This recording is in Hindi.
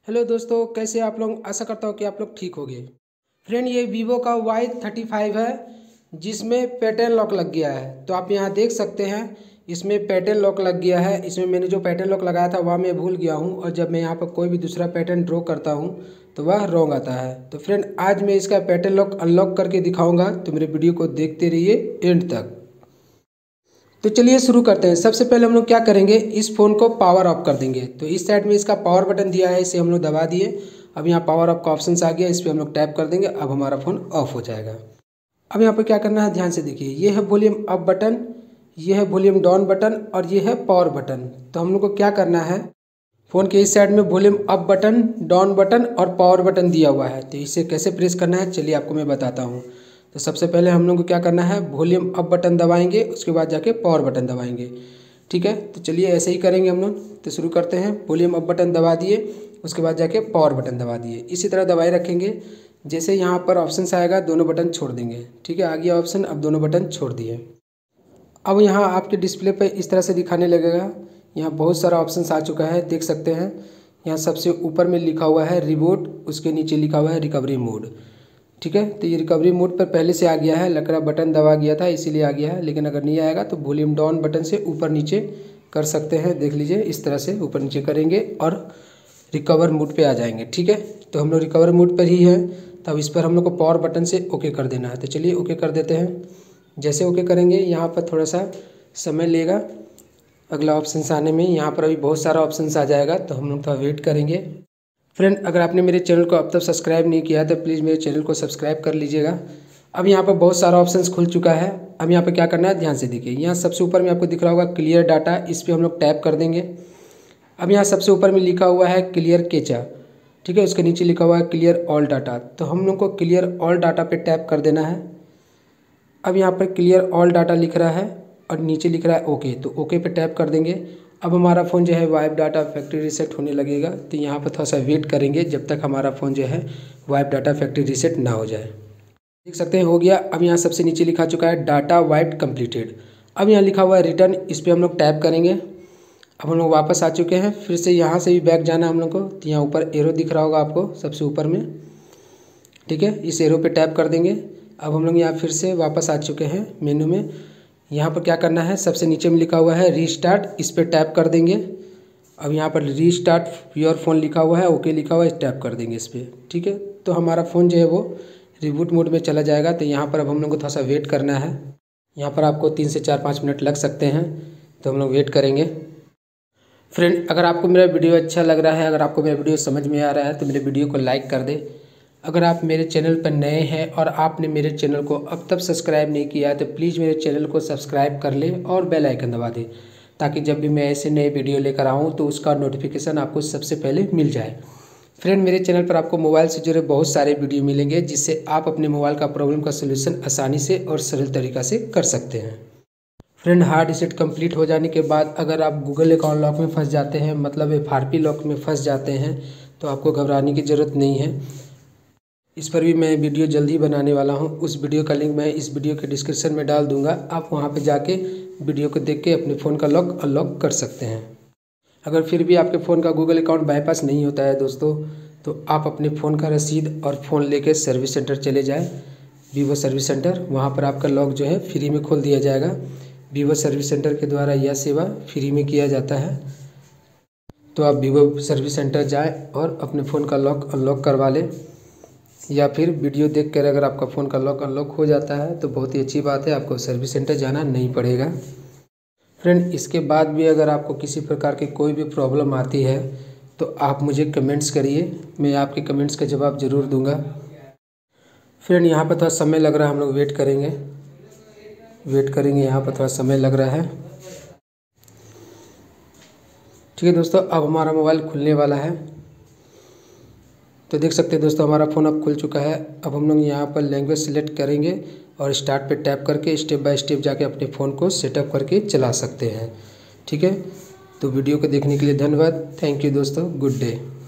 हेलो दोस्तों, कैसे आप लोग। आशा करता हूँ कि आप लोग ठीक होंगे। फ्रेंड, ये वीवो का Y35 है जिसमें पैटर्न लॉक लग गया है। तो आप यहाँ देख सकते हैं, इसमें पैटर्न लॉक लग गया है। इसमें मैंने जो पैटर्न लॉक लगाया था वह मैं भूल गया हूँ, और जब मैं यहाँ पर कोई भी दूसरा पैटर्न ड्रॉ करता हूँ तो वह रॉन्ग आता है। तो फ्रेंड, आज मैं इसका पैटर्न लॉक अनलॉक करके दिखाऊँगा, तो मेरे वीडियो को देखते रहिए एंड तक। तो चलिए शुरू करते हैं। सबसे पहले हम लोग क्या करेंगे, इस फ़ोन को पावर ऑफ कर देंगे। तो इस साइड में इसका पावर बटन दिया है, इसे हम लोग दबा दिए। अब यहाँ पावर ऑफ का ऑप्शन आ गया, इस पर हम लोग टैप कर देंगे। अब हमारा फ़ोन ऑफ हो जाएगा। अब यहाँ पर क्या करना है, ध्यान से देखिए। ये है वॉल्यूम अप बटन, ये है वॉल्यूम डाउन बटन, और ये है पावर बटन। तो हम लोग को क्या करना है, फ़ोन के इस साइड में volume up button, down button और पावर बटन दिया हुआ है। तो इसे कैसे प्रेस करना है, चलिए आपको मैं बताता हूँ। तो सबसे पहले हम लोग को क्या करना है, वॉल्यूम अप बटन दबाएंगे, उसके बाद जाके पावर बटन दबाएंगे। ठीक है, तो चलिए ऐसे ही करेंगे हम लोग। तो शुरू करते हैं। वॉल्यूम अप बटन दबा दिए, उसके बाद जाके पावर बटन दबा दिए। इसी तरह दबाए रखेंगे। जैसे यहाँ पर ऑप्शन आएगा, दोनों बटन छोड़ देंगे। ठीक है, आ गया ऑप्शन, अब दोनों बटन छोड़ दिए। अब यहाँ आपके डिस्प्ले पे इस तरह से दिखाने लगेगा। यहाँ बहुत सारा ऑप्शन आ चुका है, देख सकते हैं। यहाँ सबसे ऊपर में लिखा हुआ है रिबूट, उसके नीचे लिखा हुआ है रिकवरी मोड। ठीक है, तो ये रिकवरी मोड पर पहले से आ गया है, लग रहा बटन दबा गया था इसीलिए आ गया है। लेकिन अगर नहीं आएगा तो वॉल्यूम डाउन बटन से ऊपर नीचे कर सकते हैं। देख लीजिए, इस तरह से ऊपर नीचे करेंगे और रिकवर मोड पे आ जाएंगे। ठीक है, तो हम लोग रिकवर मोड पर ही है। तब इस पर हम लोग को पावर बटन से ओके कर देना है। तो चलिए ओके कर देते हैं। जैसे ओके करेंगे, यहाँ पर थोड़ा सा समय लेगा अगला ऑप्शन आने में। यहाँ पर अभी बहुत सारा ऑप्शन आ जाएगा, तो हम लोग थोड़ा वेट करेंगे। फ्रेंड, अगर आपने मेरे चैनल को अब तक सब्सक्राइब नहीं किया तो प्लीज़ मेरे चैनल को सब्सक्राइब कर लीजिएगा। अब यहाँ पर बहुत सारा ऑप्शंस खुल चुका है। अब यहाँ पर क्या करना है, ध्यान से देखिए। यहाँ सबसे ऊपर में आपको दिख रहा होगा क्लियर डाटा, इस पर हम लोग टैप कर देंगे। अब यहाँ सबसे ऊपर में लिखा हुआ है क्लियर कैचा। ठीक है, उसके नीचे लिखा हुआ है क्लियर ऑल डाटा। तो हम लोग को क्लियर ऑल डाटा पे टैप कर देना है। अब यहाँ पर क्लियर ऑल डाटा लिख रहा है और नीचे लिख रहा है ओके, तो ओके पे टैप कर देंगे। अब हमारा फ़ोन जो है वाइप डाटा फैक्ट्री रीसेट होने लगेगा। तो यहाँ पर थोड़ा सा वेट करेंगे जब तक हमारा फ़ोन जो है वाइप डाटा फैक्ट्री रीसेट ना हो जाए। देख सकते हैं, हो गया। अब यहाँ सबसे नीचे लिखा चुका है डाटा वाइप कंप्लीटेड। अब यहाँ लिखा हुआ है रिटर्न, इस पर हम लोग टैप करेंगे। अब हम लोग वापस आ चुके हैं। फिर से यहाँ से भी बैक जाना है हम लोग को। तो यहाँ ऊपर एरो दिख रहा होगा आपको सबसे ऊपर में। ठीक है, इस एरो पे टैप कर देंगे। अब हम लोग यहाँ फिर से वापस आ चुके हैं मेनू में। यहाँ पर क्या करना है, सबसे नीचे में लिखा हुआ है रीस्टार्ट, इस पर टैप कर देंगे। अब यहाँ पर रीस्टार्ट योर फ़ोन लिखा हुआ है, ओके लिखा हुआ है, टैप कर देंगे इस पर। ठीक है, तो हमारा फ़ोन जो है वो रिबूट मोड में चला जाएगा। तो यहाँ पर अब हम लोग को थोड़ा सा वेट करना है। यहाँ पर आपको 3 से 4-5 मिनट लग सकते हैं, तो हम लोग वेट करेंगे। फ्रेंड, अगर आपको मेरा वीडियो अच्छा लग रहा है, अगर आपको मेरा वीडियो समझ में आ रहा है तो मेरे वीडियो को लाइक कर दे। अगर आप मेरे चैनल पर नए हैं और आपने मेरे चैनल को अब तक सब्सक्राइब नहीं किया है तो प्लीज़ मेरे चैनल को सब्सक्राइब कर लें और बेल आइकन दबा दें, ताकि जब भी मैं ऐसे नए वीडियो लेकर आऊँ तो उसका नोटिफिकेशन आपको सबसे पहले मिल जाए। फ्रेंड, मेरे चैनल पर आपको मोबाइल से जुड़े बहुत सारे वीडियो मिलेंगे, जिससे आप अपने मोबाइल का प्रॉब्लम का सोल्यूशन आसानी से और सरल तरीक़ा से कर सकते हैं। फ्रेंड, हार्ड रीसेट कंप्लीट हो जाने के बाद अगर आप गूगल अकाउंट लॉक में फंस जाते हैं, मतलब FRP लॉक में फंस जाते हैं, तो आपको घबराने की ज़रूरत नहीं है। इस पर भी मैं वीडियो जल्दी बनाने वाला हूं। उस वीडियो का लिंक मैं इस वीडियो के डिस्क्रिप्शन में डाल दूंगा। आप वहां पे जाके वीडियो को देख के अपने फ़ोन का लॉक अनलॉक कर सकते हैं। अगर फिर भी आपके फ़ोन का गूगल अकाउंट बाईपास नहीं होता है दोस्तों, तो आप अपने फ़ोन का रसीद और फ़ोन लेके सर्विस सेंटर चले जाए, वीवो सर्विस सेंटर। वहाँ पर आपका लॉक जो है फ्री में खोल दिया जाएगा। वीवो सर्विस सेंटर के द्वारा यह सेवा फ्री में किया जाता है। तो आप वीवो सर्विस सेंटर जाएँ और अपने फ़ोन का लॉक अनलॉक करवा लें, या फिर वीडियो देखकर अगर आपका फ़ोन का लॉक अनलॉक हो जाता है तो बहुत ही अच्छी बात है, आपको सर्विस सेंटर जाना नहीं पड़ेगा। फ्रेंड, इसके बाद भी अगर आपको किसी प्रकार की कोई भी प्रॉब्लम आती है तो आप मुझे कमेंट्स करिए, मैं आपके कमेंट्स का जवाब ज़रूर दूंगा। फ्रेंड, यहाँ पर थोड़ा समय लग रहा है, हम लोग वेट करेंगे। यहाँ पर थोड़ा समय लग रहा है। ठीक है दोस्तों, अब हमारा मोबाइल खुलने वाला है। तो देख सकते हैं दोस्तों, हमारा फ़ोन अब खुल चुका है। अब हम लोग यहाँ पर लैंग्वेज सेलेक्ट करेंगे और स्टार्ट पे टैप करके स्टेप बाय स्टेप जाके अपने फ़ोन को सेटअप करके चला सकते हैं। ठीक है, तो वीडियो को देखने के लिए धन्यवाद। थैंक यू दोस्तों, गुड डे।